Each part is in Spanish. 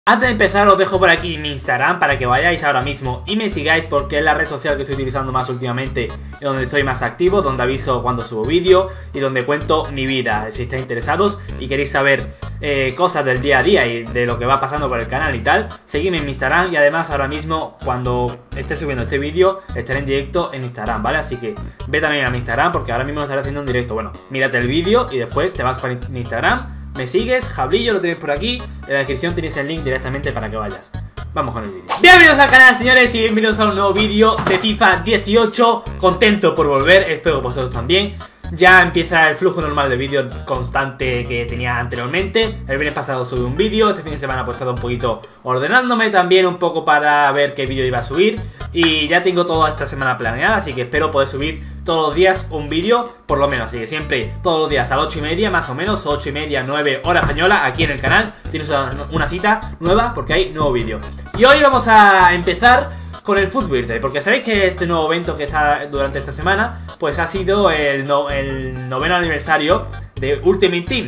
Antes de empezar os dejo por aquí mi Instagram para que vayáis ahora mismo y me sigáis, porque es la red social que estoy utilizando más últimamente y donde estoy más activo, donde aviso cuando subo vídeo y donde cuento mi vida. Si estáis interesados y queréis saber cosas del día a día y de lo que va pasando por el canal y tal, seguidme en mi Instagram. Y además ahora mismo, cuando esté subiendo este vídeo, estaré en directo en Instagram, ¿vale? Así que ve también a mi Instagram, porque ahora mismo lo estaré haciendo en directo. Bueno, mírate el vídeo y después te vas para mi Instagram, me sigues, Jablillo, lo tenéis por aquí. En la descripción tenéis el link directamente para que vayas. Vamos con el vídeo. Bienvenidos al canal, señores, y bienvenidos a un nuevo vídeo de FIFA 18. Contento por volver, espero que vosotros también. Ya empieza el flujo normal de vídeo constante que tenía anteriormente. El viernes pasado subí un vídeo, este fin de semana pues he estado un poquito ordenándome también un poco para ver qué vídeo iba a subir. Y ya tengo toda esta semana planeada, así que espero poder subir todos los días un vídeo, por lo menos. Así que siempre, todos los días a las 8:30, más o menos, 8:30, 9 hora española, aquí en el canal. Tienes una cita nueva porque hay nuevo vídeo. Y hoy vamos a empezar con el Foot Birthday, porque sabéis que este nuevo evento que está durante esta semana pues ha sido el noveno aniversario de Ultimate Team.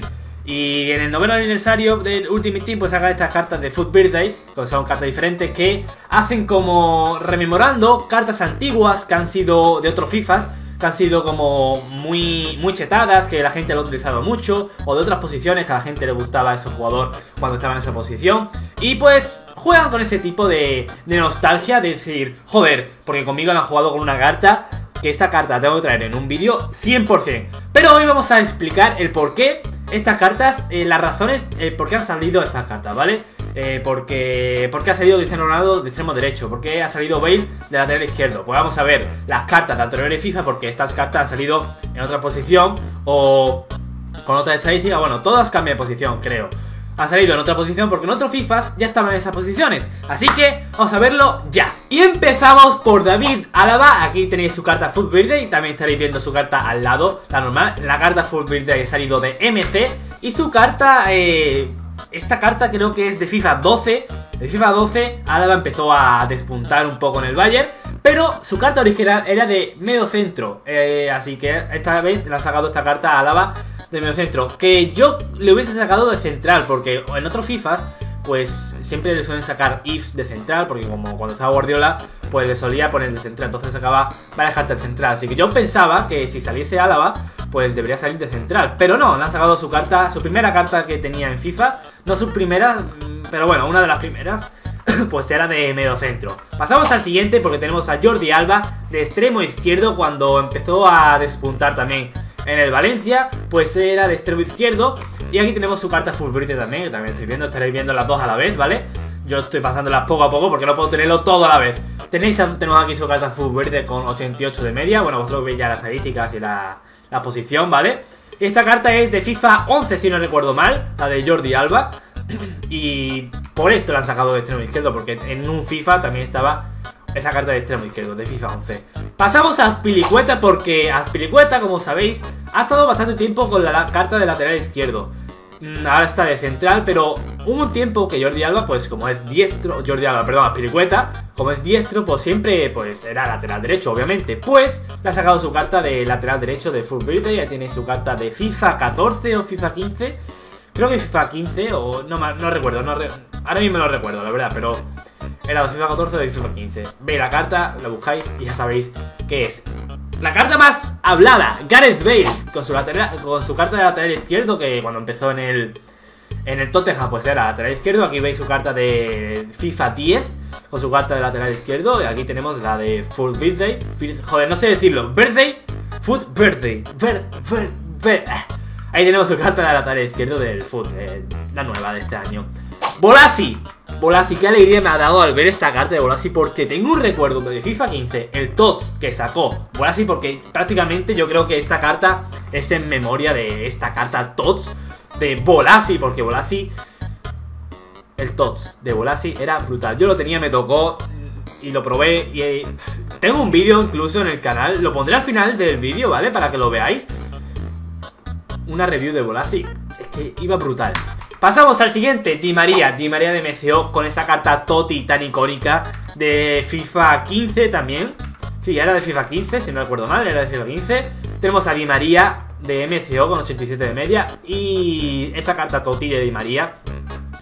Y en el noveno aniversario del Ultimate Team pues sacan estas cartas de Foot Birthday, que son cartas diferentes que hacen como rememorando cartas antiguas que han sido de otros FIFAs, que han sido como muy chetadas, que la gente lo ha utilizado mucho, o de otras posiciones que a la gente le gustaba a ese jugador cuando estaba en esa posición. Y pues juegan con ese tipo de nostalgia, de decir, joder, porque conmigo lo han jugado con una carta, que esta carta la tengo que traer en un vídeo 100%. Pero hoy vamos a explicar el por qué estas cartas, las razones por qué han salido estas cartas, ¿vale? ¿Por qué ha salido Cristiano Ronaldo de extremo derecho? ¿Por qué ha salido Bale de lateral izquierdo? Pues vamos a ver las cartas de anteriores FIFA, porque estas cartas han salido en otra posición o con otra estadística. Bueno, todas cambian de posición, creo. Han salido en otra posición porque en otros FIFAs ya estaban en esas posiciones. Así que vamos a verlo ya. Y empezamos por David Alaba. Aquí tenéis su carta Foot Birthday. También estaréis viendo su carta al lado, la normal. La carta Foot Birthday ha salido de MC. Y su carta, esta carta creo que es de FIFA 12. De FIFA 12 Alaba empezó a despuntar un poco en el Bayern, pero su carta original era de medio centro. Así que esta vez le han sacado esta carta a Alaba de medio centro, que yo le hubiese sacado de central, porque en otros FIFAs pues siempre le suelen sacar ifs de central, porque como cuando estaba Guardiola pues le solía poner de central, entonces sacaba varias cartas de central. Así que yo pensaba que si saliese Alaba pues debería salir de central, pero no, le han sacado su carta, su primera carta que tenía en FIFA, no su primera, pero bueno, una de las primeras, pues era de medio centro. Pasamos al siguiente porque tenemos a Jordi Alba de extremo izquierdo. Cuando empezó a despuntar también en el Valencia, pues era de extremo izquierdo. Y aquí tenemos su carta Foot Birthday también, que también estoy viendo, estaréis viendo las dos a la vez, ¿vale? Yo estoy pasándolas poco a poco porque no puedo tenerlo todo a la vez. Tenemos aquí su carta Foot Birthday con 88 de media. Bueno, vosotros veis ya las estadísticas y la posición, ¿vale? Y esta carta es de FIFA 11, si no recuerdo mal, la de Jordi Alba. Y por esto la han sacado de extremo izquierdo, porque en un FIFA también estaba esa carta de extremo izquierdo, de FIFA 11. Pasamos a Azpilicueta, porque Azpilicueta, como sabéis, ha estado bastante tiempo con la carta de lateral izquierdo. Ahora está de central, pero hubo un tiempo que Jordi Alba, pues como es diestro, Azpilicueta, como es diestro, pues siempre pues era lateral derecho, obviamente. Pues le ha sacado su carta de lateral derecho de Foot Birthday. Ya tiene su carta de FIFA 14 o FIFA 15. Creo que FIFA 15 o no recuerdo, ahora mismo no recuerdo, la verdad, pero era de FIFA 14 o de FIFA 15. Veis la carta, la buscáis y ya sabéis qué es. La carta más hablada, Gareth Bale, con su carta de lateral izquierdo, que cuando empezó en el Tottenham pues era lateral izquierdo. Aquí veis su carta de FIFA 10 con su carta de lateral izquierdo. Y aquí tenemos la de Foot Birthday. Joder, no sé decirlo. Foot Birthday. Ahí tenemos su carta de lateral izquierdo del Foot, la nueva de este año. Bolasie, qué alegría me ha dado al ver esta carta de Bolasie, porque tengo un recuerdo de FIFA 15, el TOTS que sacó Bolasie, porque prácticamente yo creo que esta carta es en memoria de esta carta TOTS de Bolasie, porque Bolasie, el TOTS de Bolasie era brutal. Yo lo tenía, me tocó y lo probé y tengo un vídeo incluso en el canal, lo pondré al final del vídeo, ¿vale? Para que lo veáis. Una review de Bolasie, es que iba brutal. Pasamos al siguiente, Di María de MCO, con esa carta Totti tan icónica de FIFA 15 también. Sí, era de FIFA 15, si no recuerdo mal, era de FIFA 15. Tenemos a Di María de MCO con 87 de media. Y esa carta Totti de Di María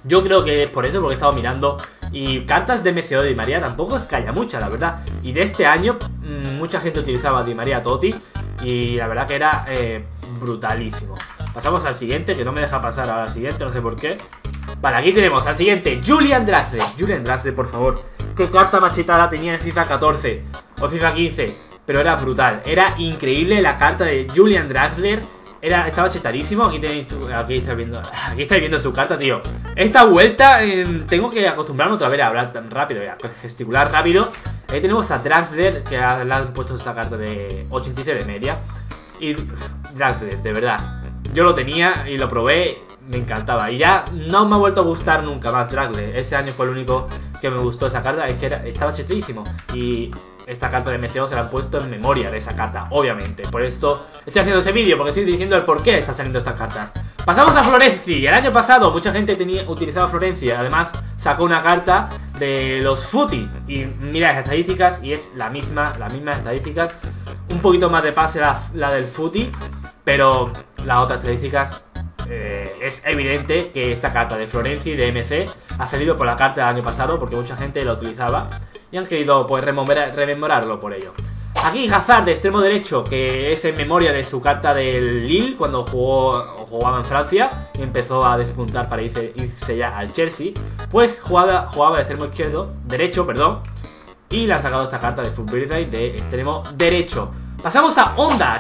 Yo creo que es por eso, porque he estado mirando. Y cartas de MCO de Di María tampoco es que haya muchas, la verdad. Y de este año, mucha gente utilizaba Di María Totti. Y la verdad que era brutalísimo. Pasamos al siguiente, que no me deja pasar ahora al siguiente, no sé por qué. Vale, aquí tenemos al siguiente, Julian Draxler. Julian Draxler, por favor. Qué carta machetada tenía en FIFA 14 o FIFA 15. Pero era brutal, era increíble la carta de Julian Draxler. Estaba chetadísimo. Aquí estáis viendo su carta, tío. Esta vuelta tengo que acostumbrarme otra vez a hablar tan rápido, a gesticular rápido. Ahí tenemos a Draxler, que le han puesto esa carta de 86 de media. Y Draxler, de verdad, yo lo tenía y lo probé, me encantaba. Y ya no me ha vuelto a gustar nunca más Draxler. Ese año fue el único que me gustó esa carta. Es que estaba chetadísimo. Y esta carta de MCO se la han puesto en memoria de esa carta, obviamente. Por esto estoy haciendo este vídeo, porque estoy diciendo el por qué están saliendo estas cartas. Pasamos a Florenzi. El año pasado mucha gente utilizaba Florenzi. Además sacó una carta de los Footy. Y mira las estadísticas y es las mismas estadísticas. Un poquito más de pase la del Footy, pero las otras estadísticas es evidente que esta carta de Florenzi de MC ha salido por la carta del año pasado, porque mucha gente la utilizaba y han querido pues rememorarlo por ello. Aquí Hazard de extremo derecho, que es en memoria de su carta del Lille cuando jugaba en Francia y empezó a despuntar para irse ya al Chelsea. Pues jugaba de extremo derecho, y le ha sacado esta carta de Full Birthday de extremo derecho. Pasamos a Honda.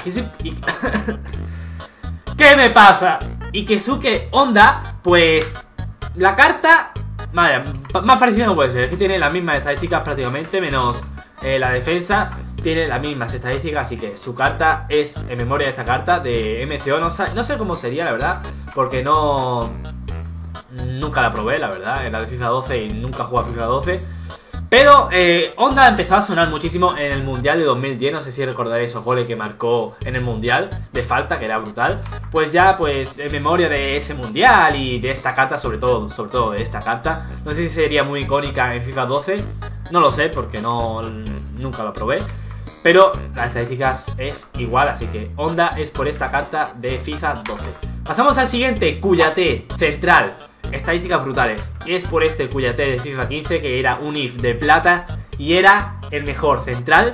¿Qué me pasa? Y Keisuke Honda, pues la carta, vaya, más parecida no puede ser. Es que tiene las mismas estadísticas prácticamente, menos la defensa. Tiene las mismas estadísticas, así que su carta es en memoria de esta carta de MCO. No sé cómo sería, la verdad, porque nunca la probé, la verdad. Era de FIFA 12 y nunca jugué a FIFA 12. Pero Honda empezó a sonar muchísimo en el Mundial de 2010. No sé si recordaréis esos goles que marcó en el Mundial de falta, que era brutal. Pues ya, pues en memoria de ese Mundial y de esta carta, sobre todo de esta carta. No sé si sería muy icónica en FIFA 12. No lo sé, porque nunca lo probé. Pero las estadísticas es igual, así que Honda es por esta carta de FIFA 12. Pasamos al siguiente, Kouyaté, central. Estadísticas brutales. Es por este Kouyaté de FIFA 15, que era un IF de plata y era el mejor central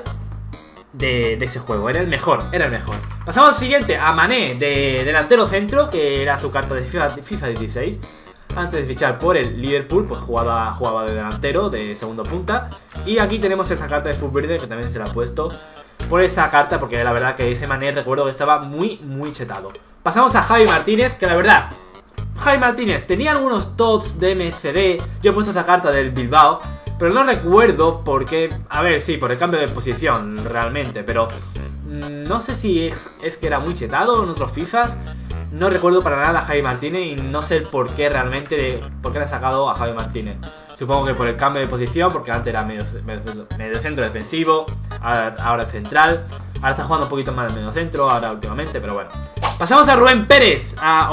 de ese juego. Era el mejor. Pasamos al siguiente, a Mané de delantero centro, que era su carta de FIFA 16. Antes de fichar por el Liverpool, pues jugaba de delantero, de segundo punta. Y aquí tenemos esta carta de Full Birthday, que también se la ha puesto por esa carta, porque la verdad que ese Mané recuerdo que estaba muy chetado. Pasamos a Javi Martínez, que la verdad, Javi Martínez tenía algunos TOTS de MCD. Yo he puesto esta carta del Bilbao, pero no recuerdo por qué. A ver, sí, por el cambio de posición realmente, pero no sé si es que era muy chetado en otros FIFAs. No recuerdo para nada a Javi Martínez y no sé el por qué realmente, por qué le ha sacado a Javi Martínez. Supongo que por el cambio de posición, porque antes era medio centro defensivo, ahora es central. Ahora está jugando un poquito más de medio centro, ahora últimamente, pero bueno. Pasamos a Rubén Pérez,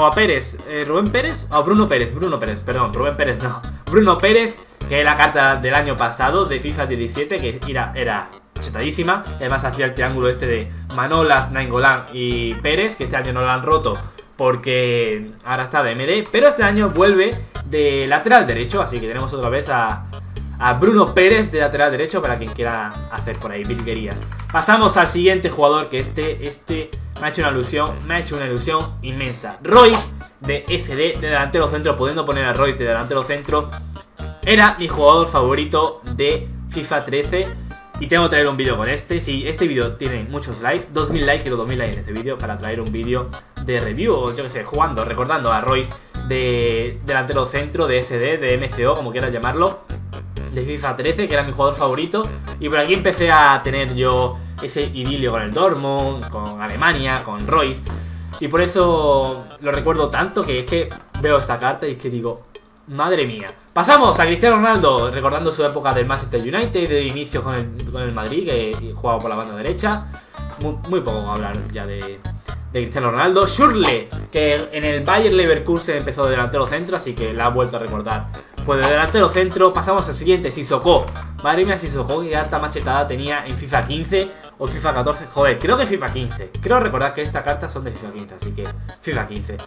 ¿Rubén Pérez? O Bruno Pérez, perdón, Rubén Pérez no. Bruno Pérez, que es la carta del año pasado de FIFA 17, que era chetadísima. Además hacía el triángulo este de Manolas, Nainggolan y Pérez, que este año no lo han roto porque ahora está de MD, pero este año vuelve de lateral derecho, así que tenemos otra vez a Bruno Pérez de lateral derecho para quien quiera hacer por ahí virguerías. Pasamos al siguiente jugador, que este me ha hecho una ilusión inmensa. Royce de SD de delantero centro, pudiendo poner a Royce de delantero centro. Era mi jugador favorito de FIFA 13 y tengo que traer un vídeo con este. Si este vídeo tiene muchos likes, 2000 likes, quiero 2000 likes en este vídeo para traer un vídeo de review, o yo que sé, recordando a Royce de delantero centro, de SD, de MCO, como quieras llamarlo, de FIFA 13, que era mi jugador favorito. Y por aquí empecé a tener yo ese idilio con el Dortmund, con Alemania, con Royce, y por eso lo recuerdo tanto, que es que veo esta carta y es que digo, madre mía. Pasamos a Cristiano Ronaldo, recordando su época del Manchester United, de inicio con el Madrid, que jugaba por la banda derecha. Muy poco hablar ya de Cristiano Ronaldo. Schürrle, que en el Bayer Leverkusen empezó de delantero centro, así que la ha vuelto a recordar. Pues de delantero centro pasamos al siguiente, Sissoko. Madre mía, Sissoko, que carta machetada tenía en FIFA 15 o FIFA 14. Joder, creo que FIFA 15. Creo recordar que esta carta son de FIFA 15, así que FIFA 15.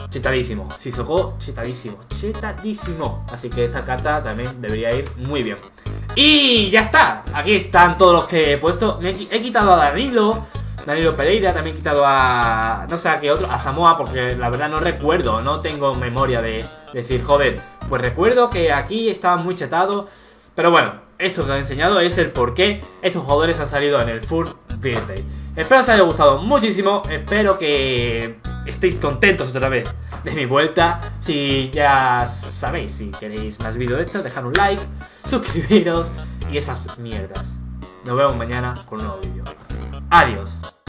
chetadísimo. Sissoko, chetadísimo. Chetadísimo. Así que esta carta también debería ir muy bien. Y ya está. Aquí están todos los que he puesto. He quitado a Danilo Pereira, también he quitado a... no sé a qué otro, a Samoa, porque la verdad no recuerdo, no tengo memoria de decir, joder, pues recuerdo que aquí estaba muy chetado. Pero bueno, esto que os he enseñado es el por qué estos jugadores han salido en el Full Birthday. Espero os haya gustado muchísimo, espero que estéis contentos otra vez de mi vuelta. Si ya sabéis, si queréis más vídeos de esto, dejad un like, suscribiros y esas mierdas. Nos vemos mañana con un nuevo vídeo. Adiós.